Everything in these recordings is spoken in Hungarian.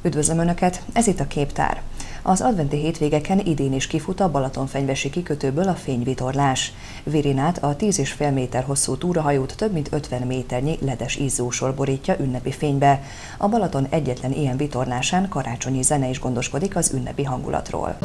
Üdvözlöm Önöket, ez itt a Képtár. Az adventi hétvégeken idén is kifut a Balatonfenyvesi kikötőből a fényvitorlás. Virinát, a 10,5 méter hosszú túrahajót több mint 50 méternyi ledes izzósor borítja ünnepi fénybe. A Balaton egyetlen ilyen vitorlásán karácsonyi zene is gondoskodik az ünnepi hangulatról.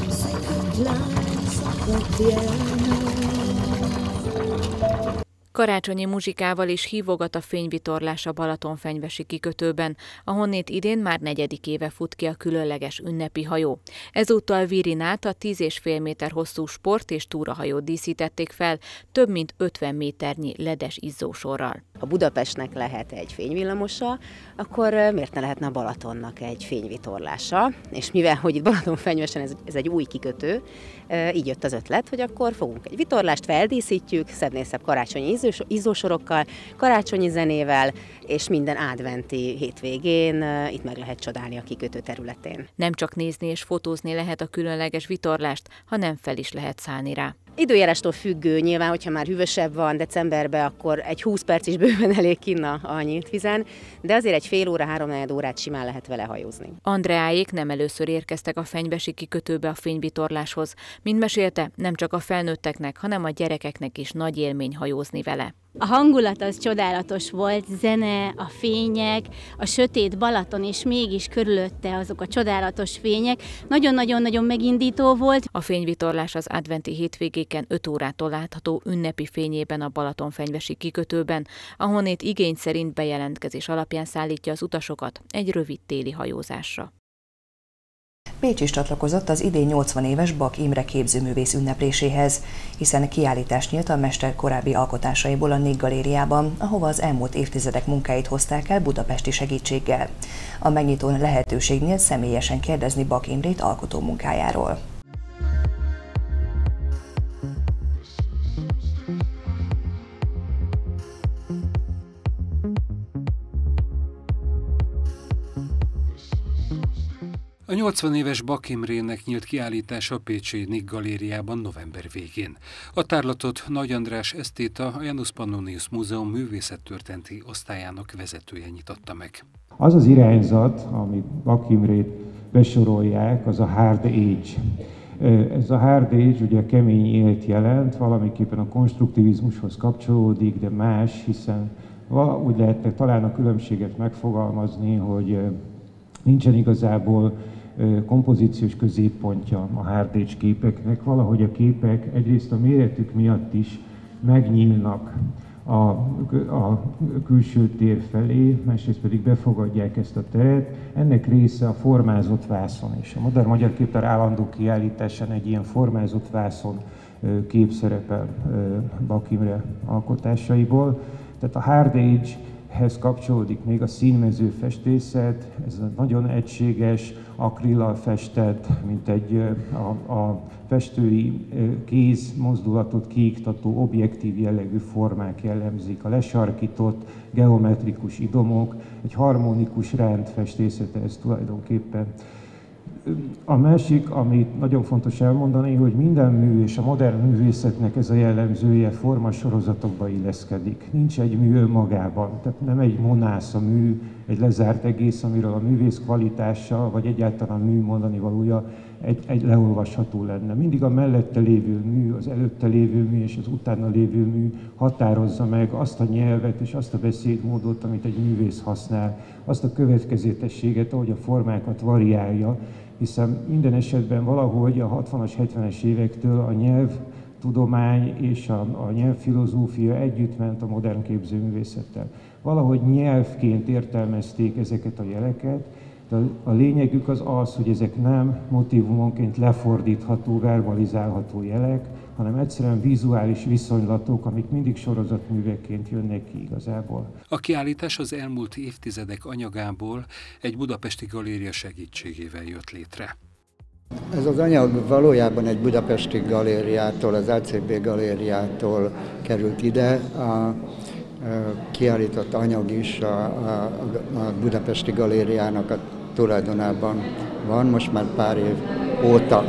Karácsonyi muzsikával is hívogat a fényvitorlás a Balatonfenyvesi kikötőben, ahonnét idén már 4. éve fut ki a különleges ünnepi hajó. Ezúttal Virinát, a 10,5 méter hosszú sport- és túrahajót díszítették fel több mint 50 méternyi ledes izzósorral. Ha Budapestnek lehet egy fényvillamosa, akkor miért ne lehetne a Balatonnak egy fényvitorlása? És mivel, hogy itt Balatonfenyvesen ez egy új kikötő, így jött az ötlet, hogy akkor fogunk egy vitorlást, feldíszítjük, szebbnél szebb karácsonyi izzósorokkal, karácsonyi zenével, és minden adventi hétvégén itt meg lehet csodálni a kikötő területén. Nem csak nézni és fotózni lehet a különleges vitorlást, hanem fel is lehet szállni rá. Időjárástól függő, nyilván, hogyha már hűvösebb van decemberben, akkor egy 20 perc is bőven elég kinn a nyílt vízen, de azért egy fél óra, 3-4 órát simán lehet vele hajózni. Andreáék nem először érkeztek a fenyvesi kikötőbe a fényvitorláshoz. Mint mesélte, nem csak a felnőtteknek, hanem a gyerekeknek is nagy élmény hajózni vele. A hangulat az csodálatos volt, zene, a fények, a sötét Balaton, és mégis körülötte azok a csodálatos fények. Nagyon-nagyon-nagyon megindító volt. A fényvitorlás az adventi hétvégéken 5 órától látható ünnepi fényében a Balatonfenyvesi kikötőben, ahonnét igény szerint bejelentkezés alapján szállítja az utasokat egy rövid téli hajózásra. Pécs is csatlakozott az idén 80 éves Bak Imre képzőművész ünnepléséhez, hiszen kiállítás nyílt a mester korábbi alkotásaiból a Nick Galériában, ahova az elmúlt évtizedek munkáit hozták el budapesti segítséggel. A megnyitón lehetőségnél személyesen kérdezni Bak Imrét alkotó munkájáról. A 80 éves Bak Imrének nyílt kiállítása a pécsi Nick Galériában november végén. A tárlatot Nagy András esztéta, a Janus Pannonius Múzeum művészettörténeti osztályának vezetője nyitotta meg. Az az irányzat, amit Bak Imrét besorolják, az a Hard Age. Ez a Hard Age ugye kemény élt jelent, valamiképpen a konstruktivizmushoz kapcsolódik, de más, hiszen úgy lehetne talán a különbséget megfogalmazni, hogy nincsen igazából kompozíciós középpontja a Hard Age képeknek. Valahogy a képek egyrészt a méretük miatt is megnyílnak a külső tér felé, másrészt pedig befogadják ezt a teret. Ennek része a formázott vászon is. A Modern Magyar Képtár állandó kiállításán egy ilyen formázott vászon kép szerepel Bak Imre alkotásaiból. Tehát a Hard Age-hez kapcsolódik még a színmező festészet, ez a nagyon egységes, akrillal festett, mint a festői kéz mozdulatot kiiktató objektív jellegű formák jellemzik, a lesarkított geometrikus idomok, egy harmonikus rend festészete ez tulajdonképpen. A másik, amit nagyon fontos elmondani, hogy minden mű és a modern művészetnek ez a jellemzője formasorozatokba illeszkedik. Nincs egy mű önmagában, tehát nem egy monász a mű, egy lezárt egész, amiről a művész kvalitása, vagy egyáltalán a mű mondani valója egy leolvasható lenne. Mindig a mellette lévő mű, az előtte lévő mű és az utána lévő mű határozza meg azt a nyelvet és azt a beszédmódot, amit egy művész használ, azt a következetességet, ahogy a formákat variálja, hiszen minden esetben valahogy a 60-as, 70-es évektől a nyelvtudomány és a nyelvfilozófia együtt ment a modern képzőművészettel. Valahogy nyelvként értelmezték ezeket a jeleket, de a lényegük az, hogy ezek nem motivumonként lefordítható, verbalizálható jelek, hanem egyszerűen vizuális viszonylatok, amik mindig sorozatművekként jönnek ki igazából. A kiállítás az elmúlt évtizedek anyagából egy budapesti galéria segítségével jött létre. Ez az anyag valójában egy budapesti galériától, az ACB galériától került ide. A kiállított anyag is a budapesti galériának a tulajdonában van, most már pár év óta.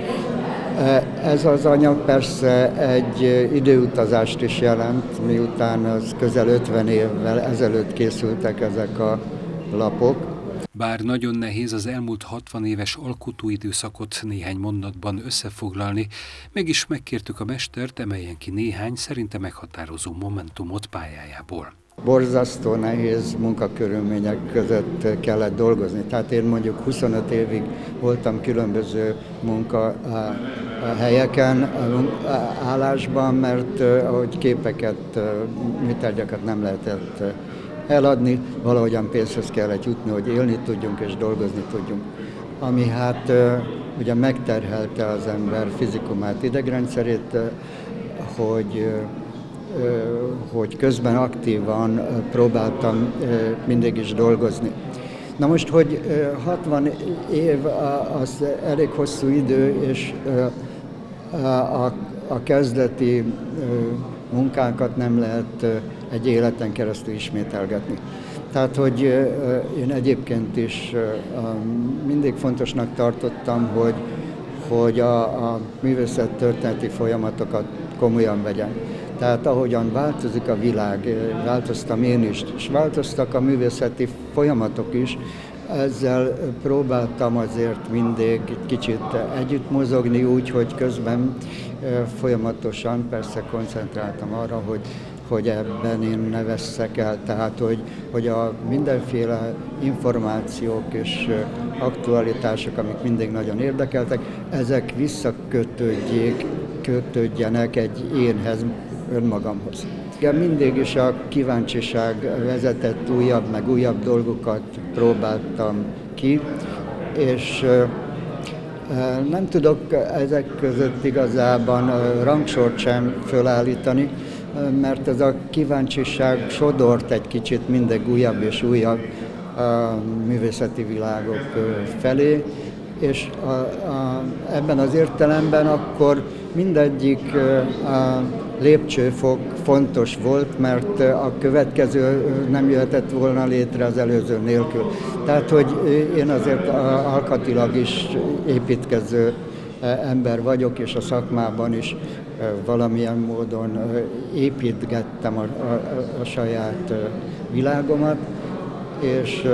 Ez az anyag persze egy időutazást is jelent, miután az közel 50 évvel ezelőtt készültek ezek a lapok. Bár nagyon nehéz az elmúlt 60 éves alkotóidőszakot néhány mondatban összefoglalni, mégis megkértük a mestert, emeljen ki néhány szerinte meghatározó momentumot pályájából. Borzasztó nehéz munkakörülmények között kellett dolgozni. Tehát én mondjuk 25 évig voltam különböző munkahelyeken, állásban, mert ahogy képeket, műtárgyakat nem lehetett eladni, valahogyan pénzhez kellett jutni, hogy élni tudjunk és dolgozni tudjunk. Ami hát ugye megterhelte az ember fizikumát, idegrendszerét, hogy közben aktívan próbáltam mindig is dolgozni. Na most, hogy 60 év az elég hosszú idő, és a kezdeti munkánkat nem lehet egy életen keresztül ismételgetni. Tehát, hogy én egyébként is mindig fontosnak tartottam, hogy a művészettörténeti folyamatokat komolyan vegyem. Tehát ahogyan változik a világ, változtam én is, és változtak a művészeti folyamatok is, ezzel próbáltam azért mindig egy kicsit együtt mozogni úgy, hogy közben folyamatosan persze koncentráltam arra, hogy ebben én ne vesszek el, tehát hogy a mindenféle információk és aktualitások, amik mindig nagyon érdekeltek, ezek visszakötődjenek egy énhez, önmagamhoz. Mindig is a kíváncsiság vezetett újabb, meg újabb dolgokat próbáltam ki, és nem tudok ezek között igazában rangsort sem fölállítani, mert ez a kíváncsiság sodort egy kicsit mindig újabb és újabb művészeti világok felé, és ebben az értelemben akkor mindegyik lépcsőfok fontos volt, mert a következő nem jöhetett volna létre az előző nélkül. Tehát, hogy én azért alkatilag is építkező ember vagyok, és a szakmában is valamilyen módon építgettem a saját világomat, és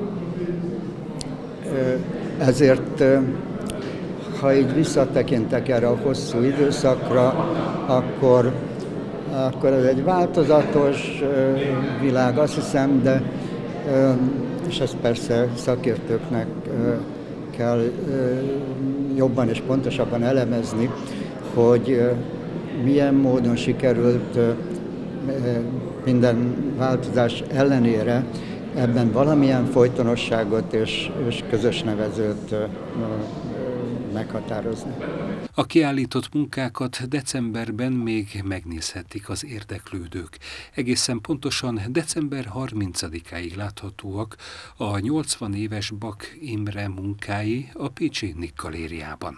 ezért, ha így visszatekintek erre a hosszú időszakra, akkor ez egy változatos világ, azt hiszem, de és ezt persze szakértőknek kell jobban és pontosabban elemezni, hogy milyen módon sikerült minden változás ellenére ebben valamilyen folytonosságot és közös nevezőt meghatározni. A kiállított munkákat decemberben még megnézhetik az érdeklődők. Egészen pontosan december 30-áig láthatóak a 80 éves Bak Imre munkái a pécsi Nick Galériában.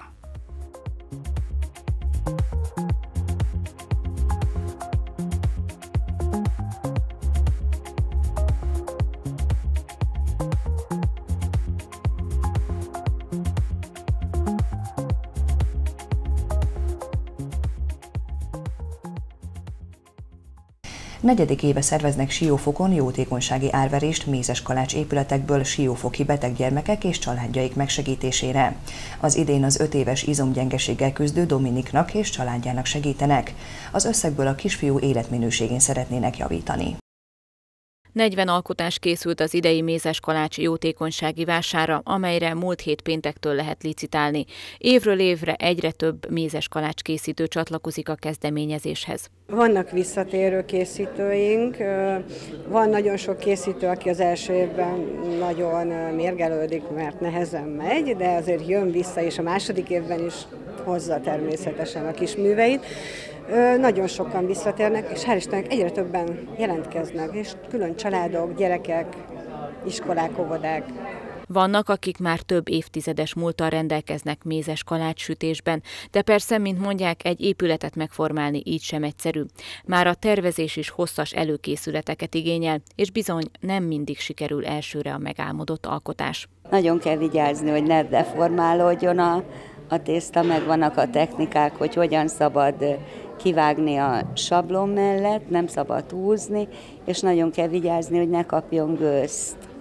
Negyedik éve szerveznek Siófokon jótékonysági árverést Mézeskalács épületekből siófoki beteg gyermekek és családjaik megsegítésére. Az idén az 5 éves izomgyengeséggel küzdő Dominiknak és családjának segítenek. Az összegből a kisfiú életminőségén szeretnének javítani. 40 alkotás készült az idei Mézeskalács jótékonysági vására, amelyre múlt hét péntektől lehet licitálni. Évről évre egyre több mézeskalács készítő csatlakozik a kezdeményezéshez. Vannak visszatérő készítőink, van nagyon sok készítő, aki az első évben nagyon mérgelődik, mert nehezen megy, de azért jön vissza, és a második évben is hozza természetesen a kis műveit. Nagyon sokan visszatérnek, és hál' Istennek egyre többen jelentkeznek, és külön családok, gyerekek, iskolák, óvodák. Vannak, akik már több évtizedes múlttal rendelkeznek mézes kalácssütésben, de persze, mint mondják, egy épületet megformálni így sem egyszerű. Már a tervezés is hosszas előkészületeket igényel, és bizony nem mindig sikerül elsőre a megálmodott alkotás. Nagyon kell vigyázni, hogy ne deformálódjon a tészta, meg vannak a technikák, hogy hogyan szabad kivágni a sablon mellett, nem szabad húzni, és nagyon kell vigyázni, hogy ne kapjon gőzt.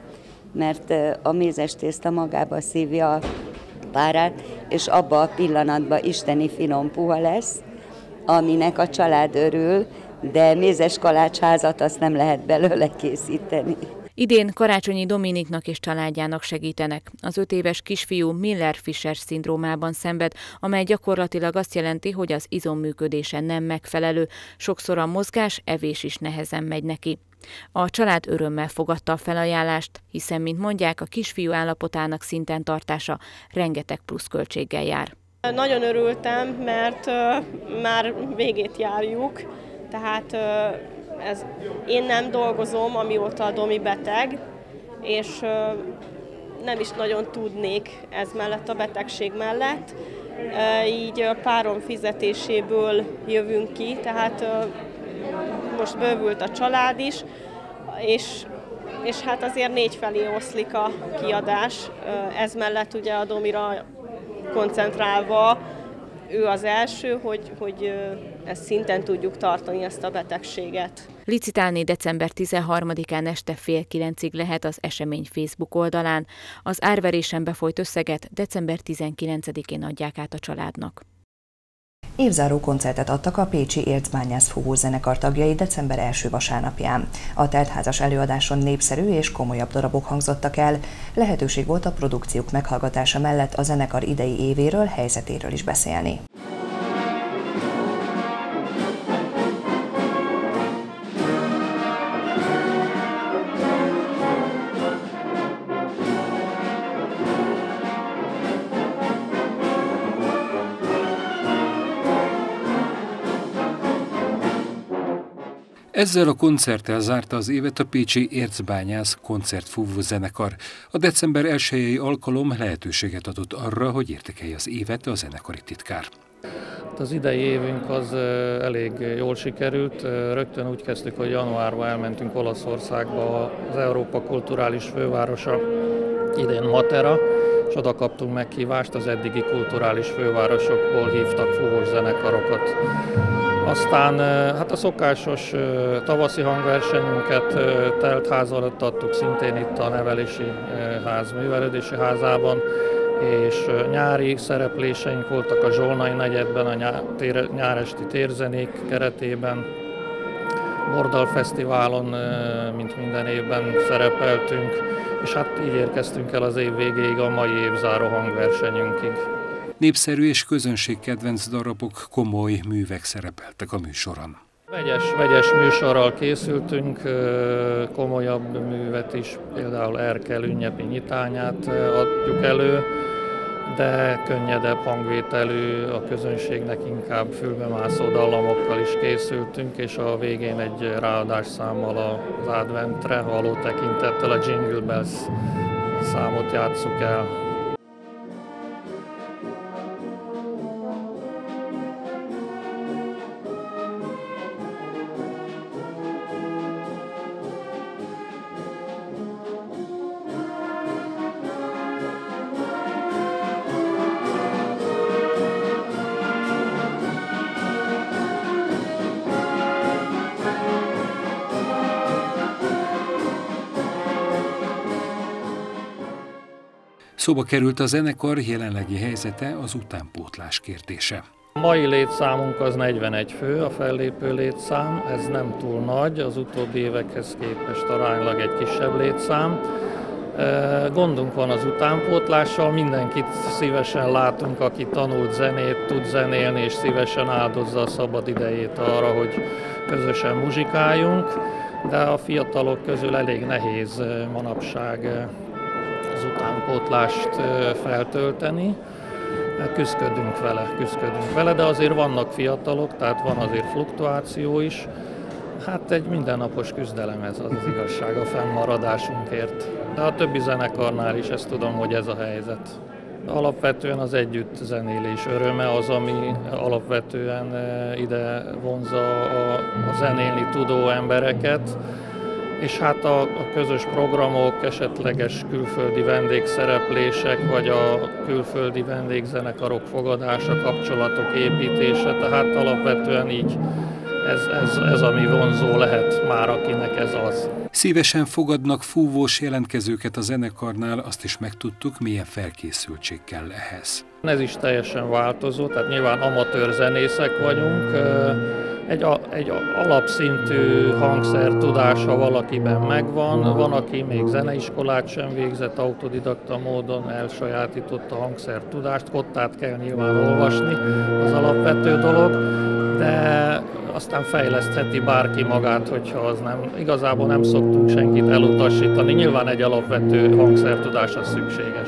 mert a mézes tészta magába szívja a párát, és abba a pillanatban isteni finom puha lesz, aminek a család örül, de mézes kalácsházat azt nem lehet belőle készíteni. Idén Karácsonyi Dominiknak és családjának segítenek. Az 5 éves kisfiú Miller-Fischer szindrómában szenved, amely gyakorlatilag azt jelenti, hogy az izomműködése nem megfelelő, sokszor a mozgás, evés is nehezen megy neki. A család örömmel fogadta a felajánlást, hiszen, mint mondják, a kisfiú állapotának szinten tartása rengeteg pluszköltséggel jár. Nagyon örültem, mert már végét járjuk, tehát én nem dolgozom, amióta a Domi beteg, és nem is nagyon tudnék ez mellett, a betegség mellett. Így a párom fizetéséből jövünk ki, tehát most bővült a család is, és hát azért 4 felé oszlik a kiadás. Ez mellett ugye a Domira koncentrálva ő az első, hogy ezt szinten tudjuk tartani, ezt a betegséget. Licitálni december 13-án este fél 9-ig lehet az esemény Facebook oldalán. Az árverésen befolyt összeget december 19-én adják át a családnak. Évzáró koncertet adtak a pécsi Érzbányász fúvózenekar tagjai december első vasárnapján. A teltházas előadáson népszerű és komolyabb darabok hangzottak el. Lehetőség volt a produkciók meghallgatása mellett a zenekar idei évéről, helyzetéről is beszélni. Ezzel a koncerttel zárta az évet a pécsi Érzbányász koncertfúvó zenekar. A december 1-i alkalom lehetőséget adott arra, hogy értékelje az évet a zenekari titkár. Az idei évünk az elég jól sikerült. Rögtön úgy kezdtük, hogy januárban elmentünk Olaszországba, az Európa kulturális fővárosa, idén Matera, és oda kaptunk meghívást, az eddigi kulturális fővárosokból hívtak fúvós zenekarokat. Aztán hát a szokásos tavaszi hangversenyünket teltház alatt adtuk, szintén itt a Nevelési Ház művelődési házában, és nyári szerepléseink voltak a Zsolnai negyedben, a nyáresti térzenék keretében. Bordal Fesztiválon, mint minden évben szerepeltünk, és hát így érkeztünk el az év végéig, a mai évzáró hangversenyünkig. Népszerű és közönségkedvenc darabok, komoly művek szerepeltek a műsoron. Vegyes műsorral készültünk, komolyabb művet is, például Erkel ünnepi nyitányát adjuk elő, de könnyedebb hangvételű, a közönségnek inkább fülbemászó dallamokkal is készültünk, és a végén egy ráadásszámmal az adventre való tekintettel a Jingle Bells számot játsszuk el. Szóba került a zenekar jelenlegi helyzete, az utánpótlás kérdése. A mai létszámunk az 41 fő, a fellépő létszám, ez nem túl nagy, az utóbbi évekhez képest aránylag egy kisebb létszám. Gondunk van az utánpótlással, mindenkit szívesen látunk, aki tanult zenét, tud zenélni, és szívesen áldozza a szabad idejét arra, hogy közösen muzsikáljunk, de a fiatalok közül elég nehéz manapság az utánpótlást feltölteni. Küzdködünk vele, de azért vannak fiatalok, tehát van azért fluktuáció is. Hát egy mindennapos küzdelem ez az igazság a fennmaradásunkért. De a többi zenekarnál is ezt tudom, hogy ez a helyzet. Alapvetően az együtt zenélés öröme az, ami alapvetően ide vonzza a zenélni tudó embereket. És hát a közös programok, esetleges külföldi vendégszereplések, vagy a külföldi vendégzenekarok fogadása, kapcsolatok építése, tehát alapvetően így Ez ami vonzó lehet már, akinek ez az. Szívesen fogadnak fúvós jelentkezőket a zenekarnál, azt is megtudtuk, milyen felkészültség kell ehhez. Ez is teljesen változó, tehát nyilván amatőr zenészek vagyunk. Egy alapszintű hangszer tudása valakiben megvan, van, aki még zeneiskolát sem végzett, autodidakta módon elsajátította a hangszertudást, kottát kell nyilván olvasni, az alapvető dolog, de aztán fejlesztheti bárki magát, hogyha az nem. Igazából nem szoktunk senkit elutasítani, nyilván egy alapvető hangszertudás az szükséges.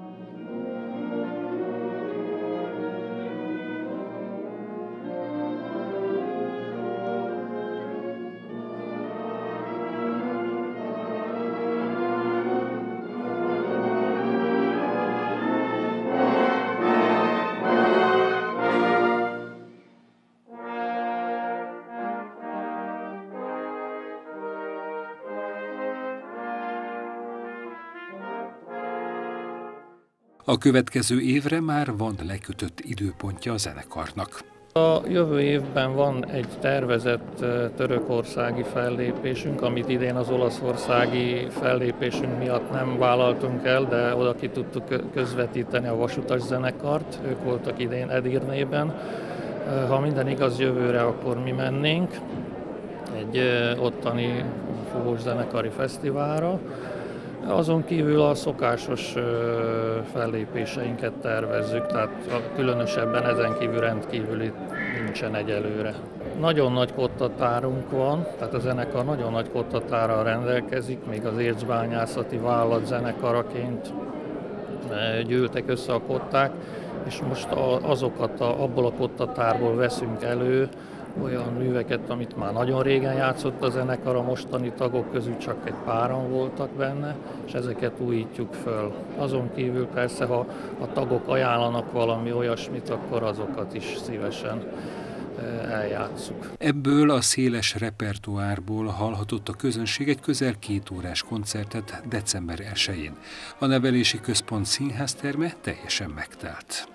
A következő évre már van lekötött időpontja a zenekarnak. A jövő évben van egy tervezett törökországi fellépésünk, amit idén az olaszországi fellépésünk miatt nem vállaltunk el, de oda ki tudtuk közvetíteni a Vasutas zenekart, ők voltak idén Edirnében. Ha minden igaz, jövőre akkor mi mennénk egy ottani fúvós zenekari fesztiválra. Azon kívül a szokásos fellépéseinket tervezzük, tehát különösebben ezen kívül rendkívüli nincsen egyelőre. Nagyon nagy kottatárunk van, tehát a zenekar nagyon nagy kottatárral rendelkezik, még az ércbányászati vállalat zenekaraként gyűltek össze a kották, és most abból a kottatárból veszünk elő olyan műveket, amit már nagyon régen játszott a zenekar, a mostani tagok közül csak egy páran voltak benne, és ezeket újítjuk föl. Azon kívül persze, ha a tagok ajánlanak valami olyasmit, akkor azokat is szívesen eljátsszuk. Ebből a széles repertoárból hallhatott a közönség egy közel 2 órás koncertet december 1-én. A Nevelési Központ színházterme teljesen megtelt.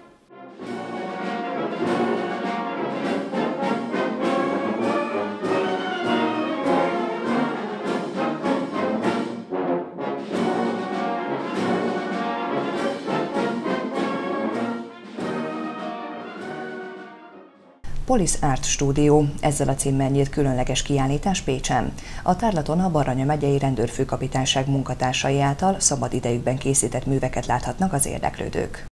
Police Art Studio, ezzel a címmel nyílt különleges kiállítás Pécsen. A tárlaton a Baranya megyei rendőrfőkapitányság munkatársai által szabad idejükben készített műveket láthatnak az érdeklődők.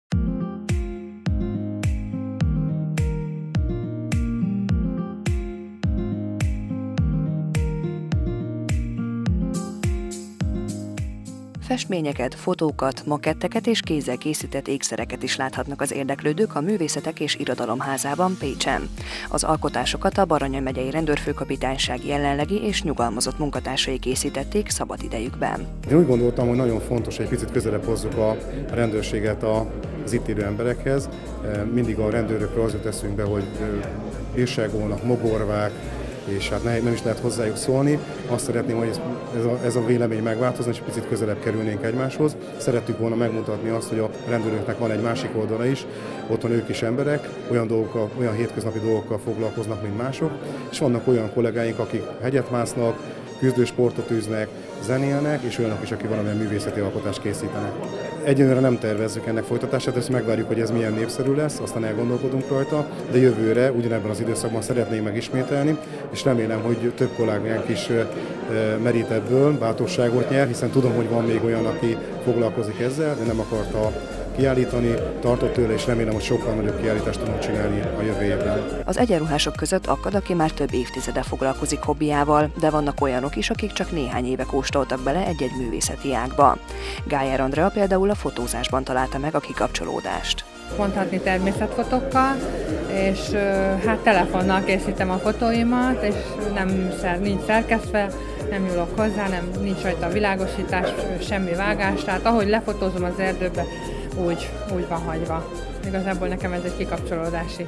Festményeket, fotókat, maketteket és kézzel készített ékszereket is láthatnak az érdeklődők a Művészetek és Irodalomházában Pécsen. Az alkotásokat a Baranya megyei rendőrfőkapitányság jelenlegi és nyugalmazott munkatársai készítették szabadidejükben. Én úgy gondoltam, hogy nagyon fontos, hogy egy picit közelebb hozzuk a rendőrséget az itt élő emberekhez. Mindig a rendőrökről az jut eszünkbe, hogy bírságolnak, mogorvák, és hát nem is lehet hozzájuk szólni. Azt szeretném, hogy ez a vélemény megváltozna, és picit közelebb kerülnénk egymáshoz. Szerettük volna megmutatni azt, hogy a rendőröknek van egy másik oldala is, otthon ők is emberek, olyan hétköznapi dolgokkal foglalkoznak, mint mások, és vannak olyan kollégáink, akik hegyet másznak, küzdősportot űznek, zenélnek, és olyanok is, akik valamilyen művészeti alkotást készítenek. Egyelőre nem tervezzük ennek folytatását, ezt megvárjuk, hogy ez milyen népszerű lesz, aztán elgondolkodunk rajta, de jövőre, ugyanebben az időszakban szeretnénk megismételni, és remélem, hogy több kollégánk is merít ebből, bátorságot nyer, hiszen tudom, hogy van még olyan, aki foglalkozik ezzel, de nem akarta kiállítani, tartott tőle, és remélem, hogy sokkal nagyobb kiállítást tudunk csinálni a jövő évben. Az egyenruhások között akad, aki már több évtizede foglalkozik hobbiával, de vannak olyanok is, akik csak néhány éve kóstoltak bele egy-egy művészeti ágba. Gájer Andrea például a fotózásban találta meg a kikapcsolódást. Mondhatni természetfotókkal, és hát telefonnal készítem a fotóimat, és nincs szerkesztve, nem nyúlok hozzá, nincs rajta világosítás, semmi vágás, tehát ahogy lefotózom az erdőbe, úgy van hagyva. Igazából nekem ez egy kikapcsolódási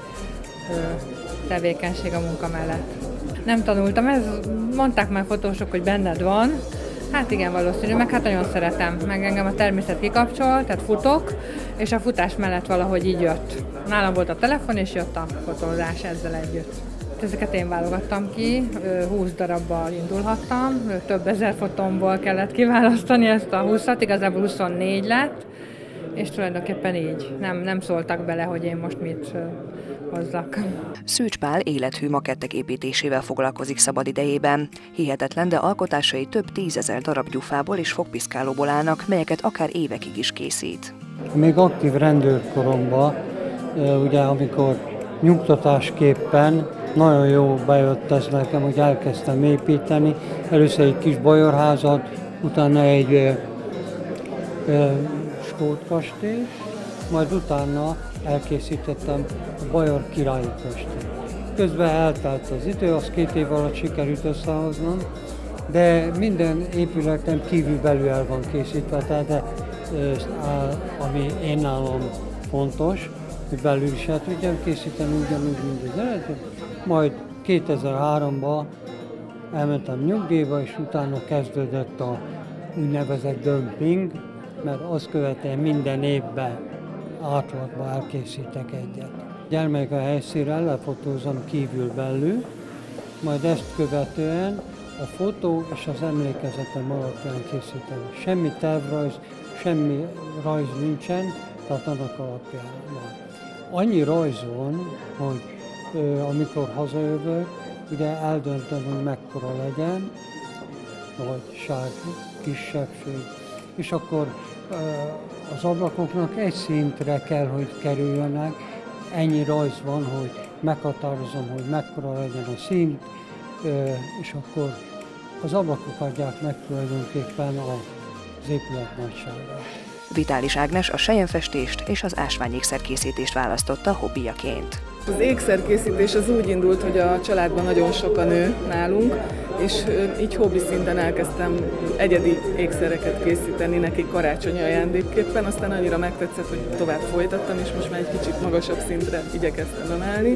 tevékenység a munka mellett. Nem tanultam, mondták már fotósok, hogy benned van. Hát igen, valószínű, meg hát nagyon szeretem. Meg engem a természet kikapcsol, tehát futok, és a futás mellett valahogy így jött. Nálam volt a telefon, és jött a fotózás ezzel együtt. Hát ezeket én válogattam ki, 20 darabbal indulhattam, több ezer fotómból kellett kiválasztani ezt a 20-at, igazából 24 lett, és tulajdonképpen így nem szóltak bele, hogy én most mit hozzak. Szűcs Pál élethű makettek építésével foglalkozik szabad idejében. Hihetetlen, de alkotásai több 10 000 darab gyufából és fogpiszkálóból állnak, melyeket akár évekig is készít. Még aktív rendőrkoromban, ugye amikor nyugtatásképpen nagyon jó bejött ez nekem, hogy elkezdtem építeni. Először egy kis bajorházat, utána egy skótkastélyt, majd utána elkészítettem a bajor királyi kastélyt. Közben eltelt az idő, azt 2 év alatt sikerült összehoznom, de minden épületen kívül-belül el van készítve, tehát ami én nálam fontos, hogy belül is el tudjam készíteni ugyanúgy, mint az eredet. Majd 2003-ban elmentem nyugdíjba, és utána kezdődött a úgynevezett dömping, mert azt követően minden évben átlagban elkészítek egyet. Elmegyek a helyszínre, lefotózom kívül-belül, majd ezt követően a fotó és az emlékezetem alapján készítem. Semmi tervrajz, semmi rajz nincsen, tehát annak alapján van. Annyi rajz van, hogy amikor hazajövök, ugye eldöntöm, hogy mekkora legyen, nagyság, kisebbség, és akkor az ablakoknak egy szintre kell, hogy kerüljenek. Ennyi rajz van, hogy meghatározom, hogy mekkora legyen a szint, és akkor az ablakok adják meg tulajdonképpen az épület nagyságát. Vitális Ágnes a selyemfestést és az ásványékszerkészítést választotta hobbiaként. Az ékszerkészítés az úgy indult, hogy a családban nagyon sok a nő nálunk, és így hobbi szinten elkezdtem egyedi ékszereket készíteni nekik karácsonyi ajándékképpen, aztán annyira megtetszett, hogy tovább folytattam, és most már egy kicsit magasabb szintre igyekeztem emelni.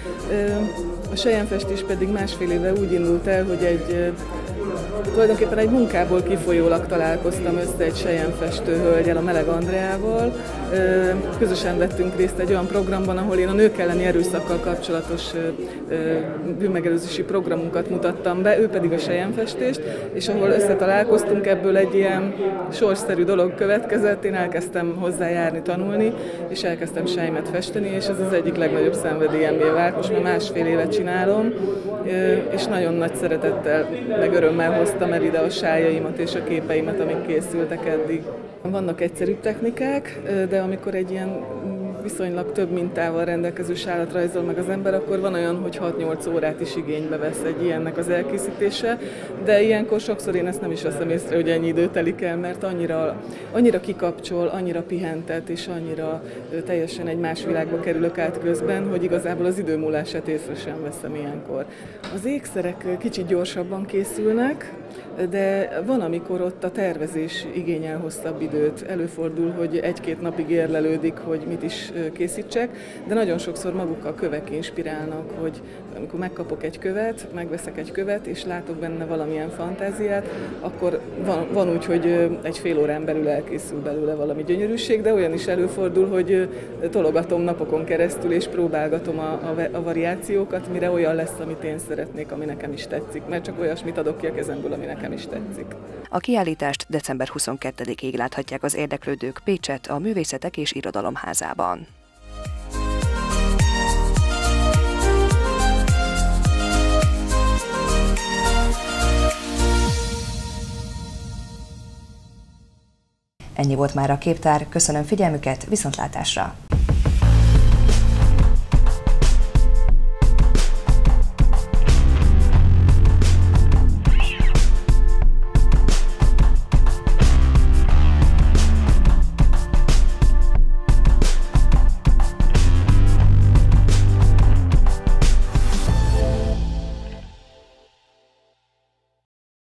A selyemfestés pedig 1,5 éve úgy indult el, hogy tulajdonképpen egy munkából kifolyólag találkoztam össze egy selyemfestő hölgyel, a Meleg Andreával. Közösen vettünk részt egy olyan programban, ahol én a nők elleni erőszakkal kapcsolatos bűnmegelőzési programunkat mutattam be, ő pedig a selyemfestést, és ahol összetalálkoztunk, ebből egy ilyen sorsszerű dolog következett, én elkezdtem hozzájárni, tanulni, és elkezdtem selymet festeni, és ez az egyik legnagyobb szenvedélyemmé vált. Most már 1,5 évet csinálom, és nagyon nagy szeretettel, meg örömmel hoztam el ide a sájaimat és a képeimet, amik készültek eddig. Vannak egyszerűbb technikák, de amikor egy ilyen viszonylag több mintával rendelkező sálat rajzol meg az ember, akkor van olyan, hogy 6-8 órát is igénybe vesz egy ilyennek az elkészítése, de ilyenkor sokszor én ezt nem is veszem észre, hogy ennyi idő telik el, mert annyira kikapcsol, annyira pihentet, és annyira teljesen egy más világba kerülök át közben, hogy igazából az idő múlását észre sem veszem ilyenkor. Az ékszerek kicsit gyorsabban készülnek, de van, amikor ott a tervezés igényel hosszabb időt. Előfordul, hogy 1-2 napig érlelődik, hogy mit is készítsek, de nagyon sokszor maguk a kövek inspirálnak, hogy amikor megkapok egy követ, megveszek egy követ, és látok benne valamilyen fantáziát, akkor van úgy, hogy egy fél órán belül elkészül belőle valami gyönyörűség, de olyan is előfordul, hogy tologatom napokon keresztül, és próbálgatom a variációkat, mire olyan lesz, amit én szeretnék, ami nekem is tetszik, mert csak olyasmit adok ki a kezemből, ami nekem is tetszik. A kiállítást december 22-ig láthatják az érdeklődők Pécsett a Művészetek és Irodalom Házában. Ennyi volt már a Képtár, köszönöm figyelmüket, viszontlátásra!